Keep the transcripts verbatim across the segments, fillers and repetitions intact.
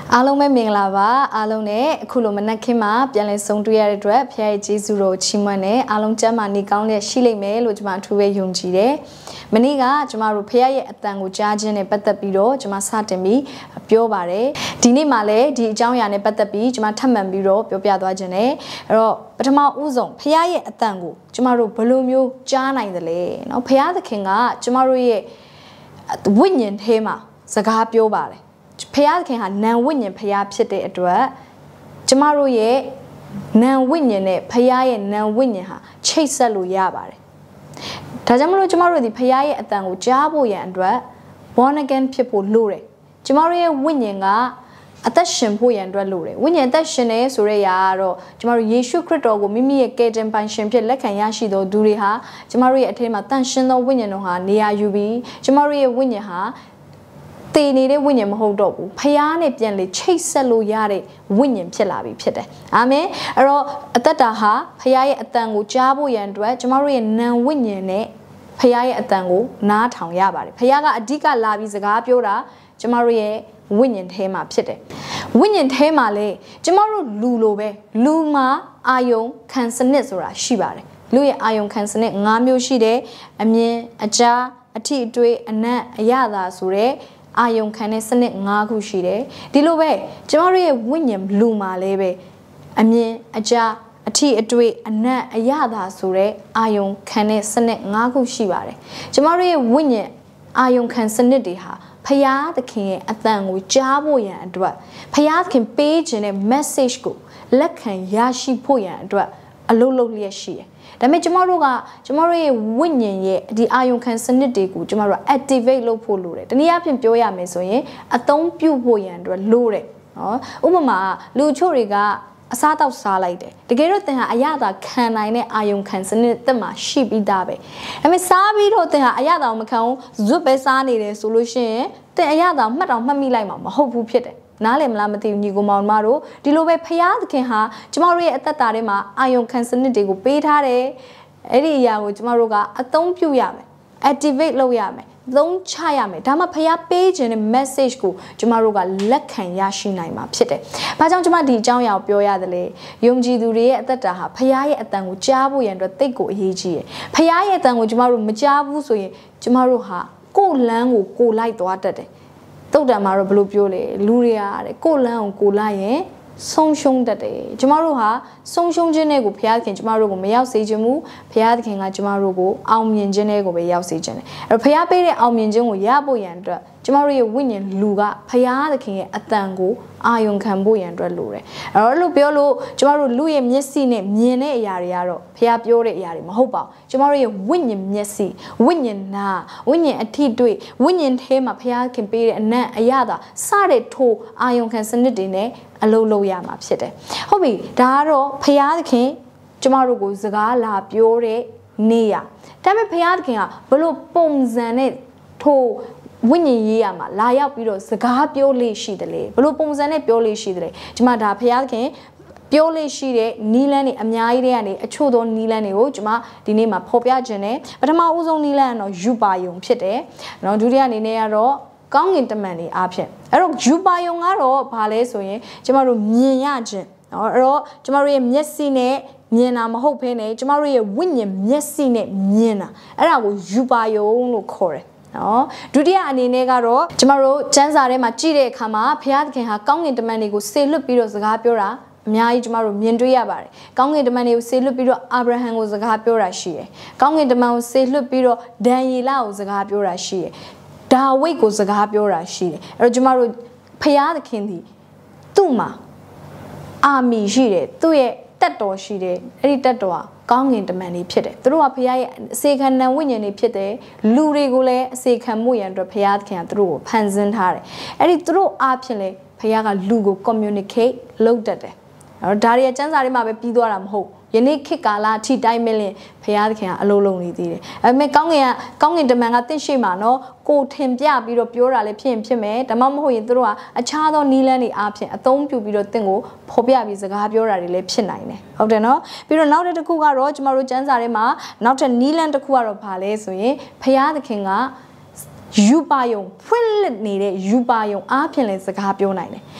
အားလုံးပဲမင်္ဂလာပါအားလုံးနဲ့အခုလိုမနက်ခင်းမှာပြန်လည်ဆုံတွေ့ရတဲ့အတွက်ဖခင်ရဲ့ကျေးဇူးတော်ချီးမွမ်းနဲ့အားလုံးကျမ်းမာနေကောင်းတဲ့ရှိလိမ့်မယ်လို့ကျွန်မအထူးပဲယုံကြည်တယ်။မနေ့ကကျွန်မတို့ဖခင်ရဲ့အတန်ကိုကြားခြင်းနဲ့ပတ်သက်ပြီးတော့ကျွန်မစတင်ပြီးပြောပါတယ်။ဒီနေ့မှလည်းဒီအကြောင်းအရာနဲ့ပတ်သက်ပြီးကျွန်မထပ်မံပြီးတော့ပြောပြသွားခြင်းနဲ့အဲ့တော့ပထမဦးဆုံးဖခင်ရဲ့အတန်ကိုကျွန်မတို့ဘယ်လိုမျိုးကြားနိုင်သလဲเนาะဖခင်သခင်ကကျွန်မတို့ရဲ့ဝိညာဉ်ထဲမှာစကားပြောပါတယ်ဖခင်သခင်ဟာနံဝိညာဉ်ဖခင်ဖြစ်တဲ့အတွက်ကျမတို့ရဲ့နံဝိညာဉ်နဲ့ဖခင်ရဲ့နံဝိညာဉ်ဟာချိတ်ဆက်လို့ရပါတယ်။ဒါကြောင့်မလို့ကျမတို့ဒီဖခင်ရဲ့အတန်ကိုကြားဖို့ရန်အတွက် born again ဖြစ်ဖို့လိုတယ်။ကျမတို့ရဲ့ဝိညာဉ်ကအသက်ရှင်ဖို့ရန်အတွက်လိုတယ်။ဝိညာဉ်အသက်ရှင်နေဆိုတဲ့ຢာကတော့ကျမတို့ယေရှုခရစ်တော်ကိုမိမိရဲ့ကယ်တင်ပိုင်ရှင်ဖြစ်လက်ခံရရှိသောသူတွေဟာကျမတို့ရဲ့အထက်မှာတန်ရှင်းသောဝိညာဉ်တော်ဟာနေရာယူပြီးကျမတို့ရဲ့ဝိညာဉ်ဟာတည်နေတဲ့ဝိညာဉ်မဟုတ်တော့ဘူးဖျားနဲ့ပြန်လေချိတ်ဆက်လို့ရတဲ့ဝိညာဉ်ဖြစ်လာပြီဖြစ်တယ်အာမင်အဲ့တော့အသက်တာဟာဖျားရဲ့အတန်ကိုကြားဖို့ရန်အတွက်ကျမတို့ရဲ့နံဝိညာဉ်နဲ့ဖျားရဲ့အတန်ကိုနားထောင်ရပါတယ်ဖျားကအဓိကလာပြီးစကားပြောတာကျမတို့ရဲ့ဝိညာဉ်ထဲမှာဖြစ်တယ်ဝိညာဉ်ထဲမှာလေကျမတို့လူလိုပဲလူမှာအာယုံခံစနစ်ဆိုတာရှိပါတယ်လူရဲ့အာယုံခံစနစ်၅မျိုးရှိတယ်အမြင်အကြားအထိအတွေ့အနံ့အရသာဆိုတဲ့အာယုံခံတဲ့စနစ်၅ခုရှိတယ်ဒီလိုပဲကျမတို့ရဲ့ဝိညာဉ်လူမှာလည်းပဲအမြင်အကြားအထိအတွေ့အနံ့အရသာဆိုတဲ့အာယုံခံတဲ့စနစ်၅ခုရှိပါတယ်ကျမတို့ရဲ့ဝိညာဉ်အာယုံခံစနစ်တွေဟာဖယားသခင်ရဲ့အသံကိုကြားဖို့ရန်အတွက်ဖယားသခင်ပေးခြင်းတဲ့ message ကိုလက်ခံရရှိဖို့ရန်အတွက်အလုပ်လုပ်လျက်ရှိတယ်ဒါပေမဲ့ကျမတို့ကကျမတို့ရဲ့ဝိညာဉ်ရဲ့ဒီအာယုံခံစနစ်တွေကိုကျမတို့က activate လုပ်ဖို့လိုတယ်တနည်းအားဖြင့်ပြောရမယ်ဆိုရင်အသုံးပြုဖို့ရန်အတွက်လိုတယ်နော်ဥပမာလူချို့တွေကအစားတောက်စားလိုက်တယ်တကယ်တော့သင်ဟာအရသာခံနိုင်တဲ့အာယုံခံစနစ်တက်မှာရှိပြီးသားပဲဒါပေမဲ့စားပြီးတော့သင်ဟာအရသာမခံဘူးဇွတ်ပဲစားနေတယ်ဆိုလို့ရှိရင်သင်အရသာမှတ်တော့မှတ်မိလိုက်မှာမဟုတ်ဘူးဖြစ်တယ်နားလည်မလားမသိဘူးညီကိုမောင်မတို့ဒီလိုပဲဖယားသခင်ဟာကျမတို့ရဲ့အသက်တာထဲမှာအာယုံခံစနစ်တွေကိုပေးထားတယ်အဲ့ဒီအရာကိုကျမတို့ကအသုံးပြုရမယ် activate လုပ်ရမယ်သုံးချရမယ်ဒါမှဖယားပေးခြင်းတဲ့ message ကိုကျမတို့ကလက်ခံရရှိနိုင်မှာဖြစ်တယ်။ဘာကြောင့်ကျမဒီအကြောင်းအရာကိုပြောရတယ်လဲ။ယုံကြည်သူတွေရဲ့အသက်တာဟာဖယားရဲ့အတန်ကိုကြားဖို့ရန်အတွက်တိတ်ကိုအရေးကြီးတယ်။ဖယားရဲ့အတန်ကိုကျမတို့မကြားဘူးဆိုရင်ကျမတို့ဟာကိုယ်လမ်းကိုကိုယ်လိုက်သွားတတ်တယ်။တုတ်တံမှာတော့ဘယ်လိုပြောလဲလူတွေကတဲ့ကိုယ်လမ်းကိုကိုယ်လိုက်ရင်ဆုံးရှုံးတတ်တယ်ကျမတို့ဟာဆုံးရှုံးခြင်းတွေကိုဘုရားသခင်ကျမတို့ကိုမရောက်စေခြင်းမူဘုရားသခင်ကကျမတို့ကိုအောင်မြင်ခြင်းတွေကိုပဲရောက်စေခြင်းတယ်အဲ့တော့ဘုရားပေးတဲ့အောင်မြင်ခြင်းကိုရဖို့ရန်အတွက်ကျမတို့ရဲ့ဝိညာဉ်လူကဘုရားသခင်ရဲ့အတန်ကိုအာယုံခံဖို့ရန်အတွက်လိုတယ်အဲ့တော့လို့ပြောလို့ကျမတို့လူရဲ့မျက်စိနဲ့မြင်တဲ့အရာတွေကတော့ဘုရားပြောတဲ့အရာတွေမဟုတ်ပါဘူးကျမတို့ရဲ့ဝိညာဉ်မျက်စိဝိညာဉ်နာဝိညာဉ်အထိတွေ့ဝိညာဉ်ထဲမှာဘုရားခင်ပေးတဲ့အနံ့အရသာစတဲ့ထိုအာယုံခံစနစ်တွေနဲ့အလုပ်လုပ်ရမှာဖြစ်တယ်ဟုတ်ပြီဒါကတော့ဘုရားသခင်ကျမတို့ကိုစကားလာပြောတဲ့နေရဒါပေမဲ့ဘုရားသခင်ကဘလို့ပုံစံနဲ့ထိုဝိညာဉ်ရေးရမှာလာရောက်ပြီးတော့စကားပြောလေးရှိတယ်လေဘလို့ပုံစံနဲ့ပြောလေးရှိတယ်လေကျမဒါဘုရားသခင်ပြောလေးရှိတဲ့နီလန်းတွေအများကြီးတွေကနေအချို့သောနီလန်းတွေကိုကျမဒီနေ့မှာဖော်ပြခြင်းနဲ့ပထမဦးဆုံးနီလန်းကတော့ယူပါယုံဖြစ်တယ်နော်ဒုတိယအနေနဲ့ကတော့ကောင်းကင်တမန်တွေအားဖြင့်အဲ့တော့ယူပါယုံကတော့ဘာလဲဆိုရင်ကျမတို့မြင်ရခြင်းနော်အဲ့တော့ကျမတို့ရဲ့မျက်စိနဲ့မြင်တာမဟုတ်ဘဲနဲ့ကျမတို့ရဲ့ဝိညာဉ်မျက်စိနဲ့မြင်တာအဲ့ဒါကိုယူပါယုံလို့ခေါ်တယ်နော်ဒုတိယအနေနဲ့ကတော့ကျမတို့ကျမ်းစာထဲမှာကြည့်တဲ့အခါမှာဘုရားသခင်ဟာကောင်းကင်တမန်တွေကိုဆေလွတ်ပြီးတော့စကားပြောတာအများကြီးကျမတို့မြင်တွေ့ရပါတယ်။ကောင်းကင်တမန်တွေကိုဆေလွတ်ပြီးတော့အာဗြဟံကိုစကားပြောတာရှိတယ်။ကောင်းကင်တမန်ကိုဆေလွတ်ပြီးတော့ဒံယေလကိုစကားပြောတာရှိတယ်။ဒါဝိတ်ကိုစကားပြောတာရှိတယ်။အဲ့တော့ကျမတို့ဖယားသခင်ဒီသူ့မှာအာမီရှိတယ်သူ့ရဲ့တက်တော်ရှိတယ်အဲ့ဒီတက်တော်ကကောင်းကင်တမန်တွေဖြစ်တယ်သူတို့ကဖယားရဲ့အစေခံနံဝိညာဉ်တွေဖြစ်တယ်လူတွေကိုလည်းအစေခံမှုရန်အတွက်ဖယားသခင်ကသူတို့ကိုဖန်ဆင်းထားတယ်အဲ့ဒီသူတို့အားဖြင့်လေဖယားကလူကို communicate လုပ်တတ်တယ်အဲ့တော့ဒါတွေကစံစာတွေမှာပဲပြီးသွားတာမဟုတ်ယနေ့ခေတ်ကာလအထိတိုင်းမဲ့လင်ဖယားသခင်ကအလုံးလုံးနေသေးတယ်။အဲပေမဲ့ကောင်းကင်ကကောင်းကင်တမန်ကတင့်ရှိမှာနော်ကိုထင်ပြပြီးတော့ပြောတာလည်းဖြစ်ရင်ဖြစ်မယ်။ဒါမှမဟုတ်ရင်သူတို့ကအခြားသောနီးလန်းတွေအားဖြင့်အသုံးပြုပြီးတော့တင့်ကိုဖော်ပြပြီးစကားပြောတာတွေလည်းဖြစ်နိုင်တယ်။ဟုတ်တယ်နော်။ပြီးတော့နောက်တစ်ခုကတော့ကျမတို့ကျမ်းစာထဲမှာနောက်ထပ်နီးလန်းတစ်ခုကတော့ဘာလဲဆိုရင်ဖယားသခင်ကယူပါယုံဖွင့်လက်နေတဲ့ယူပါယုံအားဖြင့်လည်းစကားပြောနိုင်တယ်။ဖွင့်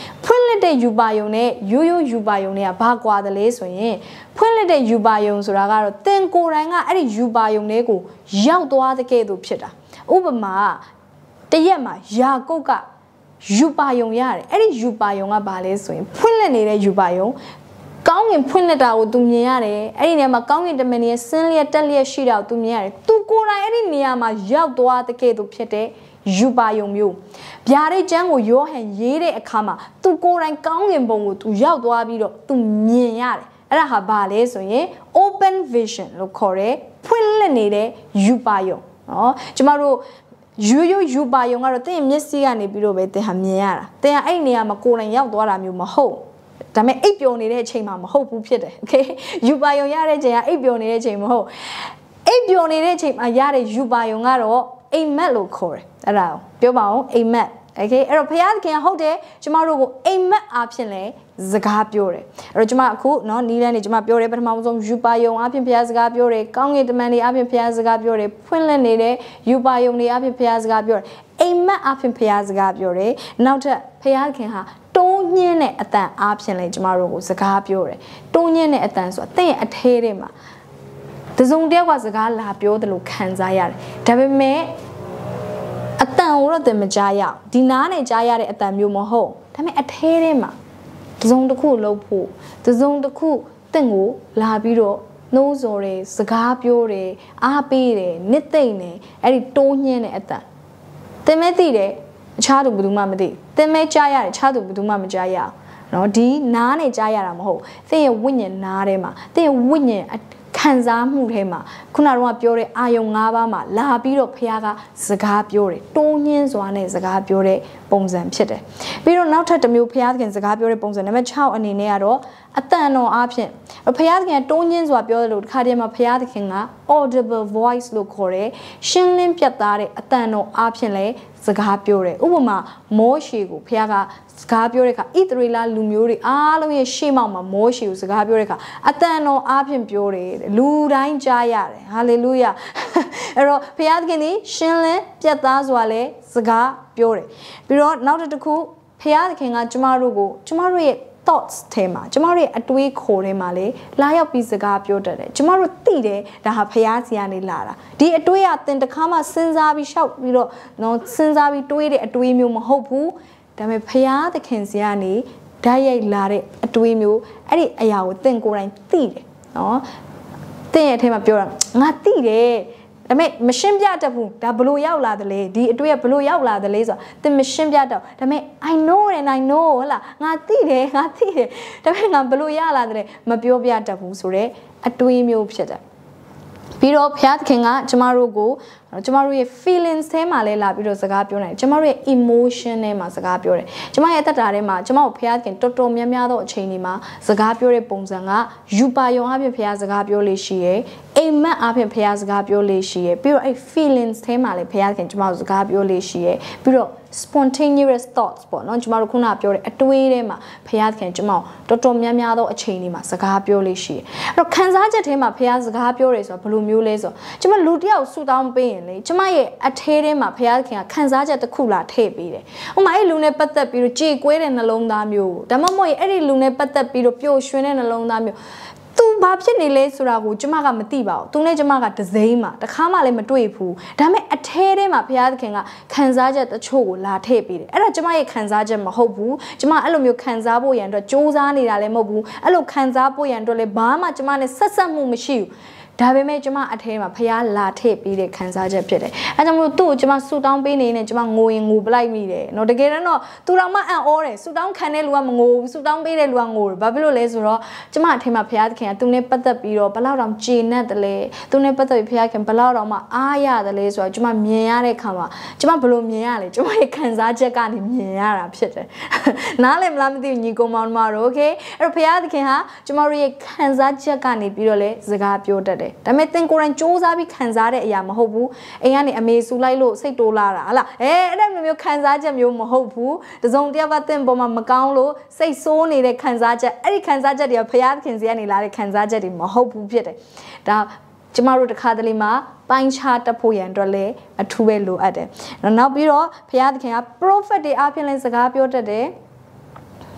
လက်တဲ့ယူပါယုံနဲ့ရိုးရိုးယူပါယုံတွေကဘာကွာတယ်လဲဆိုရင်ဖွင့်လက်တဲ့ယူပါယုံဆိုတာကတော့တင်ကိုယ်တိုင်ကအဲ့ဒီယူပါယုံတွေကိုရောက်သွားတဲ့ကဲ့သို့ဖြစ်တာဥပမာတရက်မှာယာကုတ်ကယူပါယုံရတယ်အဲ့ဒီယူပါယုံကဘာလဲဆိုရင်ဖွင့်လက်နေတဲ့ယူပါယုံကောင်းကင်ဖွင့်လက်တာကိုသူမြင်ရတယ်အဲ့ဒီနေရာမှာကောင်းကင်တမန်ရဲ့ဆင်းလျက်တက်လျက်ရှိတာကိုသူမြင်ရတယ်သူကိုယ်တိုင်အဲ့ဒီနေရာမှာရောက်သွားတဲ့ကဲ့သို့ဖြစ်တဲ့ယူပါယုံမျိုးဗျာဒိတ်ကျမ်းကိုယောဟန်ရေးတဲ့အခါမှာသူကိုယ်တိုင်ကောင်းကင်ဘုံကိုသူရောက်သွားပြီးတော့သူမြင်ရတယ်အဲ့ဒါဟာဘာလဲဆိုရင် open vision လို့ခေါ်တဲ့ဖွင့်လက်နေတဲ့ယူပါယုံနော်ကျမတို့ရိုးရိုးယူပါယုံကတော့တင်းမျက်စိကနေပြီးတော့ပဲတင်းဟာမြင်ရတာတင်းဟာအဲ့နေရာမှာကိုယ်တိုင်ရောက်သွားတာမျိုးမဟုတ်ဒါပေမဲ့အိပ်ပျော်နေတဲ့အချိန်မှာမဟုတ်ဘူးဖြစ်တယ်โอเคယူပါယုံရတဲ့အချိန်ကအိပ်ပျော်နေတဲ့အချိန်မဟုတ်အိပ်ပျော်နေတဲ့အချိန်မှာရတဲ့ယူပါယုံကတော့အိမ်မက်လို့ခေါ်တယ်အဲ့ဒါကိုပြောပါအောင်အိမ်မက်โอเคအဲ့တော့ဘုရားသခင်ဟုတ်တယ်ကျမတို့ကိုအိမ်မက်အားဖြင့်လဲစကားပြောတယ်အဲ့တော့ကျမအခုเนาะနီးလန်းနေကျမပြောတယ်ပထမဆုံးယူပါယုံအားဖြင့်ဘုရားစကားပြောတယ်ကောင်းကင်တမန်တွေအားဖြင့်ဘုရားစကားပြောတယ်ဖွင့်လှစ်နေတဲ့ယူပါယုံတွေအားဖြင့်ဘုရားစကားပြောတယ်အိမ်မက်အားဖြင့်ဘုရားစကားပြောတယ်နောက်ထပ်ဘုရားသခင်ဟာတိုးညင်းတဲ့အတန်အားဖြင့်လဲကျမတို့ကိုစကားပြောတယ်တိုးညင်းတဲ့အတန်ဆိုတာတင့်ရဲ့အထဲထဲမှာတစုံတယောက်ကစကားလာပြောတယ်လို့ခံစားရတယ်ဒါပေမဲ့အတန်ကိုတော့တင်မကြားရဒီနားနဲ့ကြားရတဲ့အတန်မျိုးမဟုတ်ဒါပေမဲ့အထဲထဲမှာတစုံတစ်ခုလှုပ်ဖို့တစုံတစ်ခုတင့်ကိုလာပြီးတော့နှိုးဆော်တယ်စကားပြောတယ်အားပေးတယ်နှစ်သိမ့်တယ်အဲ့ဒီတိုးညင်းတဲ့အတန်တင်မဲသိတယ်အခြားသူဘယ်သူမှမသိတင်မဲကြားရတယ်အခြားသူဘယ်သူမှမကြားရအောင်နော်ဒီနားနဲ့ကြားရတာမဟုတ်သင်ရဲ့ဝိညာဉ်နားထဲမှာသင်ရဲ့ဝိညာဉ်ခံစားမှုထဲမှာခုနကတော့ပြောတဲ့အာယုံ၅ပါးမှာလာပြီးတော့ဖခင်ကစကားပြောတယ်တိုးညင်းစွာနဲ့စကားပြောတဲ့ပုံစံဖြစ်တယ်ပြီးတော့နောက်ထပ်တစ်မျိုးဖခင်စကားပြောတဲ့ပုံစံနံပါတ်၆အနေနဲ့ကတော့အတန်တော်အားဖြင့်ဖခင်တိုးညင်းစွာပြောတယ်လို့တစ်ခါတည်းမှာဖခင်က audible voice လို့ခေါ်တယ်ရှင်းလင်းပြတ်သားတဲ့အတန်တော်အားဖြင့်လည်းစကားပြောတယ်ဥပမာမောရှေကိုဖခင်ကစကားပြောတဲ့အခါဣသရေလလူမျိုးတွေအားလုံးရဲ့ရှေ့မှောက်မှာမောရှေကိုစကားပြောတဲ့အခါအတန်တော်အားဖြင့်ပြောတယ်လူတိုင်းကြားရတယ်ဟာလေလုယာအဲ့တော့ဘုရားသခင်ဒီရှင်းလင်းပြတ်သားစွာလဲစကားပြောတယ်ပြီးတော့နောက်တစ်ခုဘုရားသခင်ကကျမတို့ကိုကျမတို့ရဲ့ thoughts ထဲမှာကျမတို့ရဲ့အတွေးခေါ်ထဲမှာလေလာရောက်ပြီးစကားပြောတတ်တယ်ကျမတို့သိတယ်ဒါဟာဘုရားစီကနေလာတာဒီအတွေးကသင်တစ်ခါမှစဉ်းစားပြီးရှောက်ပြီးတော့နော်စဉ်းစားပြီးတွေးတဲ့အတွေးမျိုးမဟုတ်ဘူးဒါပေမဲ့ဘုရားသခင်စီကနေဓာတ်ရိုက်လာတဲ့အတွေးမျိုးအဲ့ဒီအရာကိုသင်ကိုယ်တိုင်သိတယ်နော်သင်ရဲ့အထဲမှာပြောတာငါသိတယ်ဒါပေမဲ့မရှင်းပြတတ်ဘူးဒါဘလို့ရောက်လာတယ်လေဒီအတွေ့ကဘလို့ရောက်လာတယ်လေဆိုတာသင်မရှင်းပြတော့ဒါပေမဲ့ I know and I know ဟလာငါသိတယ်ငါသိတယ်ဒါပေမဲ့ငါဘလို့ရလာတယ်မပြောပြတတ်ဘူးဆိုတော့အတွေ့မျိုးဖြစ်တယ်ပြီးတော့ဘုရားသခင်ကကျမတို့ကိုကျမတို့ရဲ့ feelings ထဲမှာလဲလာပြီးတော့စကားပြောနိုင်ကျမတို့ရဲ့ emotion ထဲမှာစကားပြောတယ်ကျမရဲ့အသက်တာထဲမှာကျမတို့ဘုရားသခင်တော်တော်များများသောအချိန်တွေမှာစကားပြောတဲ့ပုံစံကယူပါယုံအဖြစ်ဘုရားစကားပြောလေးရှိရယ်အိမ်မက်အဖြစ်ဘုရားစကားပြောလေးရှိရယ်ပြီးတော့အဲ့ feelings ထဲမှာလဲဘုရားသခင်ကျမတို့စကားပြောလေးရှိရယ်ပြီးတော့ spontaneous thoughts ပေါ့နော်ကျမတို့ခုနပြောတဲ့အတွေးထဲမှာဘုရားသခင်ကျမတို့တော်တော်များများသောအချိန်တွေမှာစကားပြောလေးရှိရယ်အဲ့တော့ခံစားချက်ထဲမှာဘုရားစကားပြောတယ်ဆိုတာဘယ်လိုမျိုးလဲဆိုတော့ကျမလူတယောက်ဆူတောင်းပေးရင်လေကျမရဲ့အထဲထဲမှာဘုရားသခင်ကခံစားချက်တစ်ခုလာထည့်ပေးတယ်။ဥပမာအဲ့လူနဲ့ပတ်သက်ပြီးတော့ကြေကွဲတဲ့နှလုံးသားမျိုးဒါမှမဟုတ်အဲ့ဒီလူနဲ့ပတ်သက်ပြီးတော့ပျော်ရွှင်တဲ့နှလုံးသားမျိုးသူဘာဖြစ်နေလဲဆိုတာကိုကျမကမသိပါဘူး။သူနဲ့ကျမကတစိမ့်မှာတခါမှလည်းမတွေ့ဘူး။ဒါပေမဲ့အထဲထဲမှာဘုရားသခင်ကခံစားချက်တချို့ကိုလာထည့်ပေးတယ်။အဲ့ဒါကျမရဲ့ခံစားချက်မဟုတ်ဘူး။ကျမအဲ့လိုမျိုးခံစားဖို့ရန်အတွက်စူးစမ်းနေတာလည်းမဟုတ်ဘူး။အဲ့လိုခံစားဖို့ရန်အတွက်လည်းဘာမှကျမနဲ့ဆက်ဆက်မှုမရှိဘူး။ဒါပေမဲ့ကျမအထဲမှာဖရားလာထည့်ပြီးတဲ့ခံစားချက်ဖြစ်တယ်။အဲကြောင့်မလို့သူ့ကိုကျမဆူတောင်းပေးနေနေကျမငိုရင်ငိုပလိုက်မိတယ်။နော်တကယ်တော့သူတော်မှအံ့ဩတယ်ဆူတောင်းခံတဲ့လူကမငိုဘူးဆူတောင်းပေးတဲ့လူကငိုတယ်။ဘာဖြစ်လို့လဲဆိုတော့ကျမအထဲမှာဖရားသခင်ကသူနဲ့ပတ်သက်ပြီးတော့ဘလောက်တောင်ကျေနပ်တယ်လဲ။သူနဲ့ပတ်သက်ပြီးဖရားခင်ဘလောက်တောင်မှအားရတယ်လဲဆိုတော့ကျမမြင်ရတဲ့ခါမှာကျမဘယ်လိုမြင်ရလဲကျမရဲ့ခံစားချက်ကနေမြင်ရတာဖြစ်တယ်။နားလည်မလားမသိဘူးညီကောင်မောင်တို့ okay အဲ့တော့ဖရားသခင်ဟာကျမတို့ရဲ့ခံစားချက်ကနေပြီးတော့လဲစကားပြောတတ်တယ်ဒါပေမဲ့သင်ကိုယ်တိုင်စူးစမ်းပြီးခံစားတဲ့အရာမဟုတ်ဘူးအိမ်ကနေအမေဆူလိုက်လို့စိတ်တိုးလာတာဟလားအဲအဲ့ဒါမျိုးခံစားချက်မျိုးမဟုတ်ဘူးတစုံတစ်ယောက်ကသင်ပေါ်မှာမကောင်းလို့စိတ်ဆိုးနေတဲ့ခံစားချက်အဲ့ဒီခံစားချက်တွေကဘုရားသခင်စီကနေလာတဲ့ခံစားချက်တွေမဟုတ်ဘူးဖြစ်တယ်ဒါကျမတို့တခါတလေမှာပိုင်းခြားတတ်ဖို့ရန်အတွက်လည်းအထူးပဲလိုအပ်တယ်နောက်ပြီးတော့ဘုရားသခင်က prophet တွေအပြင်လည်းစကားပြောတတ်တယ်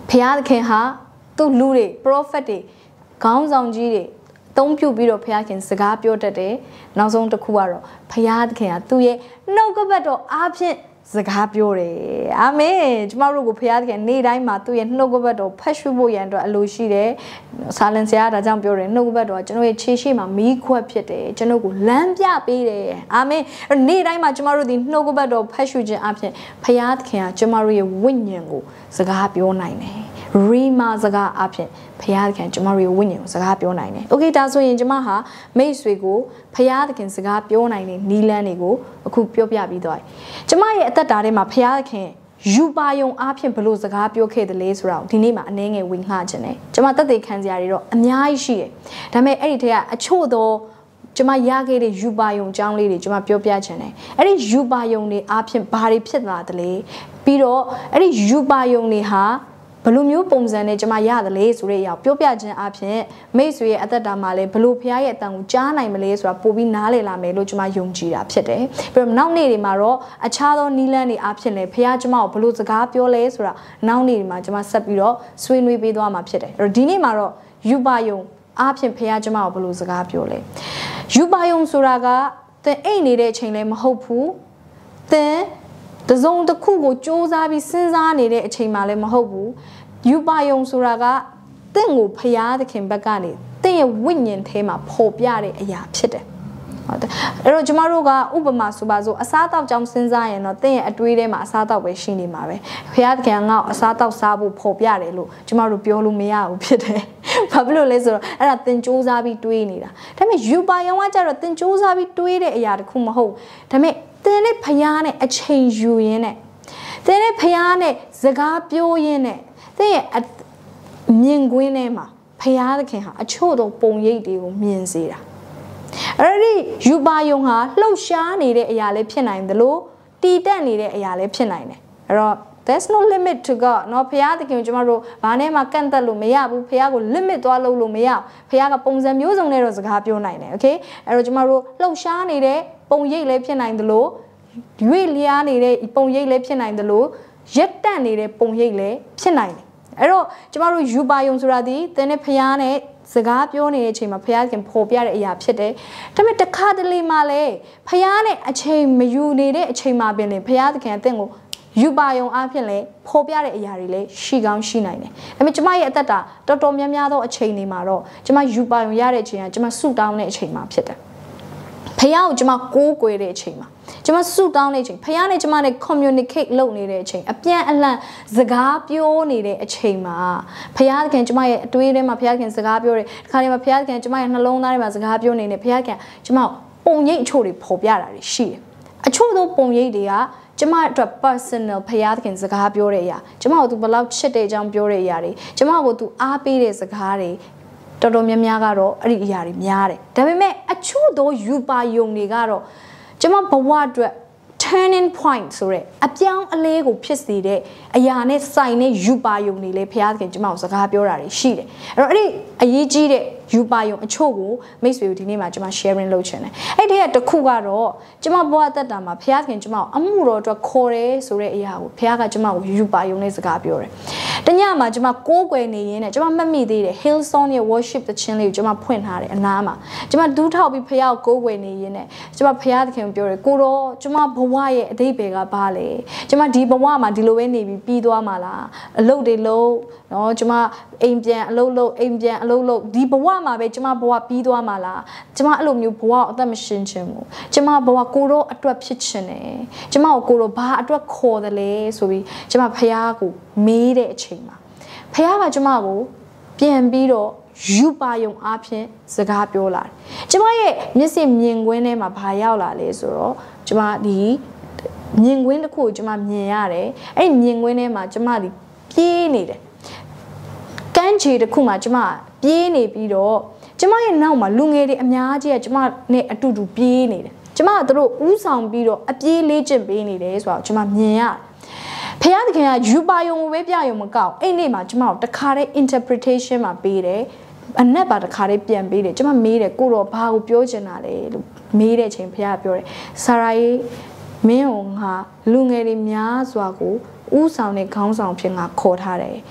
ဖျားသခင်ဟာသူ့လူတွေ prophet တွေခေါင်းဆောင်ကြီးတွေသုံးပြုပြီးတော့ဖျားခင်စကားပြောတတ်တယ်နောက်ဆုံးတစ်ခုကတော့ဖျားသခင်ကသူ့ရဲ့နှုတ်ကပတ်တော်အားဖြင့်စကားပြောတယ်အာမင်ကျမတို့ကိုဖျားသခင်နေ့တိုင်းမှာသူ့ရဲ့နှုတ်ကပတ်တော်ဖတ်ရှုဖို့ရန်အတွက်အလိုရှိတယ်ဆာလင်ဆရာဒါကြောင့်ပြောတယ်နှုတ်ကပတ်တော်ကကျွန်တော်ရဲ့ခြေရှိမှာမီးခွက်ဖြစ်တယ်ကျွန်တော်ကိုလမ်းပြပေးတယ်အာမင်နေ့တိုင်းမှာကျမတို့ဒီနှုတ်ကပတ်တော်ဖတ်ရှုခြင်းအပြင်ဖျားသခင်ကကျမတို့ရဲ့ဝိညာဉ်ကိုစကားပြောနိုင်တယ်ရီမာစကားအဖြစ်ဖျားသခင်ကျမတို့ရဲ့ဝိညာဉ်ကိုစကားပြောနိုင်တယ်။ Okay ဒါဆိုရင်ကျမဟာမိတ်ဆွေကိုဖျားသခင်စကားပြောနိုင်တဲ့နီလန်းတွေကိုအခုပြောပြပြီးသွားပြီ။ကျမရဲ့အသက်တာထဲမှာဖျားသခင်ယူပါယုံအဖြစ်ဘလို့စကားပြောခဲ့တယ်လဲဆိုတော့ဒီနေ့မှာအနည်းငယ်ဝင်လှခြင်းတယ်။ကျမတက်သေးခံစရာတွေတော့အများကြီးရှိတယ်။ဒါပေမဲ့အဲ့ဒီထဲကအချို့သောကျမရခဲ့တဲ့ယူပါယုံအကြောင်းလေးတွေကျမပြောပြချင်တယ်။အဲ့ဒီယူပါယုံတွေအဖြစ်ဘာတွေဖြစ်လာတယ်လဲ။ပြီးတော့အဲ့ဒီယူပါယုံတွေဟာဘလို့မျိုးပုံစံနဲ့ကျမရတယ်လေဆိုတဲ့အရာပြောပြခြင်းအပြင်မိတ်ဆွေရဲ့အသက်တာမှာလည်းဘလို့ဖရားရဲ့အတန်ကိုကြားနိုင်မလဲဆိုတာပို့ပြီးနားလည်လာမယ်လို့ကျမယုံကြည်တာဖြစ်တယ်။ပြီးတော့နောက်နေ့တွေမှာတော့အခြားသောနီလန်းတွေအဖြစ်လည်းဖရားကျမကိုဘလို့စကားပြောလဲဆိုတာနောက်နေ့တွေမှာကျမဆက်ပြီးတော့ဆွေးနွေးပေးသွားမှာဖြစ်တယ်။အဲ့တော့ဒီနေ့မှာတော့ယူပါယုံအဖြစ်ဖရားကျမကိုဘလို့စကားပြောလဲ။ယူပါယုံဆိုတာကသင်အိတ်နေတဲ့အချိန်လည်းမဟုတ်ဘူး။သင်တစုံတစ်ခုကိုစ조사ပြီးစဉ်းစားနေတဲ့အချိန်မှလည်းမဟုတ်ဘူးယူပါယုံဆိုတာကတင့်ကိုဖျားသခင်ဘက်ကနေတင့်ရဲ့ဝိညာဉ်ထဲမှာပေါ်ပြတဲ့အရာဖြစ်တယ်ဟုတ်တယ်အဲ့တော့ကျမတို့ကဥပမာဆိုပါစို့အစားအသောက်ကြောင့်စဉ်းစားရင်တော့တင့်ရဲ့အတွေးထဲမှာအစားအသောက်ပဲရှိနေမှာပဲဖျားသခင်ကငါ့ကိုအစားအသောက်စားဖို့ပေါ်ပြတယ်လို့ကျမတို့ပြောလို့မရဘူးဖြစ်တယ်ဘာဖြစ်လို့လဲဆိုတော့အဲ့ဒါသင်စူးစမ်းပြီးတွေးနေတာဒါပေမဲ့ယူပါယုံကကြတော့သင်စူးစမ်းပြီးတွေးတဲ့အရာတခုမဟုတ်ဒါပေမဲ့သင်နဲ့ဖျားနဲ့အချိန်ယူရင်းနဲ့သင်နဲ့ဖျားနဲ့စကားပြောရင်းနဲ့သင်ရဲ့မြင်ကွင်းထဲမှာဖျားသခင်ဟာအချို့သောပုံရိပ်တွေကိုမြင်စေတာအဲ့ဒီယူပါယုံဟာလှုပ်ရှားနေတဲ့အရာလေးဖြစ်နိုင်တယ်လို့တည်တက်နေတဲ့အရာလေးဖြစ်နိုင်တယ်အဲ့တော့ there's no limit to God เนาะဖျားသခင်ကိုကျမတို့ဘာနဲ့မှကန့်သက်လို့မရဘူးဖျားကို limit သွားလုပ်လို့မရဖျားကပုံစံမျိုးစုံနဲ့တော့စကားပြောနိုင်တယ် okay အဲ့တော့ကျမတို့လှုပ်ရှားနေတဲ့ပုံရိပ်လေးဖြစ်နိုင်တယ်လို့ရွေ့လျားနေတဲ့ပုံရိပ်လေးဖြစ်နိုင်တယ်လို့ရက်တက်နေတဲ့ပုံရိပ်လေးဖြစ်နိုင်တယ်အဲ့တော့ကျမတို့ယူပါယုံဆိုတာဒီသင်နဲ့ဖျားနဲ့စကားပြောနေတဲ့အချိန်မှာဖျားခင်ပေါ်ပြတဲ့အရာဖြစ်တယ်ဒါပေမဲ့တစ်ခါတလေမှလည်းဖျားနဲ့အချိန်မယူနေတဲ့အချိန်မှာပင်လေဖျားသခင်အသင်ကိုယူပါယုံအဖြစ်လဲပေါ်ပြတဲ့အရာတွေလည်းရှိကောင်းရှိနိုင်တယ်ဒါပေမဲ့ကျမရဲ့အသက်တာတော်တော်များများသောအချိန်တွေမှာတော့ကျမယူပါယုံရတဲ့အချိန်ကကျမဆူတောင်းတဲ့အချိန်မှာဖြစ်တယ်ဖျားကိုကျမကိုးကွယ်တဲ့အချိန်မှာကျမဆူတောင်းနေချိန်ဖခင်နဲ့ကျမနဲ့ communicate လုပ်နေတဲ့အချိန်အပြန်အလှန်စကားပြောနေတဲ့အချိန်မှာဖခင်ကျမရဲ့အတွေးထဲမှာဖခင်စကားပြောတယ်ဒီခါလေးမှာဖခင်ကျမရဲ့နှလုံးသားထဲမှာစကားပြောနေတယ်ဖခင်ကျမပုံရိပ်အချို့တွေပေါ်ပြတာတွေရှိတယ်အချို့သောပုံရိပ်တွေကကျမအတွက် personal ဖခင်စကားပြောတဲ့အရာကျမကိုသူဘယ်လောက်ချစ်တဲ့အကြောင်းပြောတဲ့အရာတွေကျမကိုသူအားပေးတဲ့စကားတွေတော်တော်များများကတော့အဲ့ဒီအရာတွေများတယ်ဒါပေမဲ့အချို့သောယူပါယုံတွေကတော့ကျမဘဝအတွက် turning point ဆိုတဲ့အပြောင်းအလဲကိုဖြစ်စေတဲ့အရာနဲ့ဆိုင်တဲ့ယူပါယုံတွေလည်းဖျားသခင်ကျမကိုစကားပြောတာတွေရှိတယ်အဲ့တော့အဲ့ဒီအရေးကြီးတဲ့ယူပါယုံအချို့ကိုမိတ်ဆွေတို့ဒီနေ့မှာကျမ sharing လုပ်ချင်တယ်အဲ့ဒီကတစ်ခုကတော့ကျမဘဝသက်တာမှာဖျားသခင်ကျမကိုအမှုတော်အတွက်ခေါ်တယ်ဆိုတဲ့အရာကိုဖျားကကျမကိုယူပါယုံနဲ့စကားပြောတယ်တညမှာကျမကိုးကွယ်နေရင်းနဲ့ကျမမှတ်မိသေးတယ် Hillsong ရဲ့ worship သချင်းလေးကိုကျမဖွင့်ထားတယ်အနားမှာကျမဒူးထောက်ပြီးဖျားကိုကိုးကွယ်နေရင်းနဲ့ကျမဖျားသခင်ကိုပြောတယ်ကိုတော့ကျမဘဝရဲ့အဓိပ္ပာယ်ကဘာလဲကျမဒီဘဝမှာဒီလိုပဲနေပြီးပြီးသွားမှာလားအလုပ်တွေလုပ်နော်ကျမအိမ်ပြန်အလုပ်လုပ်အိမ်ပြန်အလုပ်လုပ်ဒီဘဝမှာပဲကျမဘဝပြီးသွားမှာလားကျမအဲ့လိုမျိုးဘဝအသက်မရှင်ချင်ဘူးကျမဘဝကိုတော့အတွက်ဖြစ်ချင်တယ်ကျမကိုကိုတော့ဘာအတွက်ခေါ်တယ်လဲဆိုပြီးကျမဖျားကိုမေးတဲ့အချိန်မှာဖះကကျမကိုပြန်ပြီးတော့ယူပါယုံအားဖြင့်စကားပြောလာတယ်ကျမရဲ့မျက်စိမြင်ကွင်းထဲမှာဘာရောက်လာလဲဆိုတော့ကျမဒီမြင်ကွင်းတစ်ခုကိုကျမမြင်ရတယ်အဲ့ဒီမြင်ကွင်းထဲမှာကျမဒီပြေးနေတယ်ကမ်းခြေတစ်ခုမှာကျမပြေးနေပြီးတော့ကျမရဲ့နောက်မှာလူငယ်တွေအများကြီးကကျမနဲ့အတူတူပြေးနေတယ်ကျမကသူတို့ဥဆောင်ပြီးတော့အပြေးလေးကျင့်ပေးနေတယ်ဆိုတော့ကျမမြင်ရတယ်ဖះသခင်ကယူပါယုံကိုပဲပြယုံမကောက်အဲ့နေ့မှာကျမတို့တခါတည်း interpretation မှာပေးတယ်အနက်ပါတခါတည်းပြန်ပေးတယ်ကျမမေးတယ်ကိုတော့ဘာကိုပြောချင်တာလဲလို့မေးတဲ့အချိန်ဖះကပြောတယ်ဆာရာကြီးမင်းကိုငါလူငယ်တွေများစွာကိုဥဆောင်တဲ့ခေါင်းဆောင်ဖြစ်ငါခေါ်ထားတယ်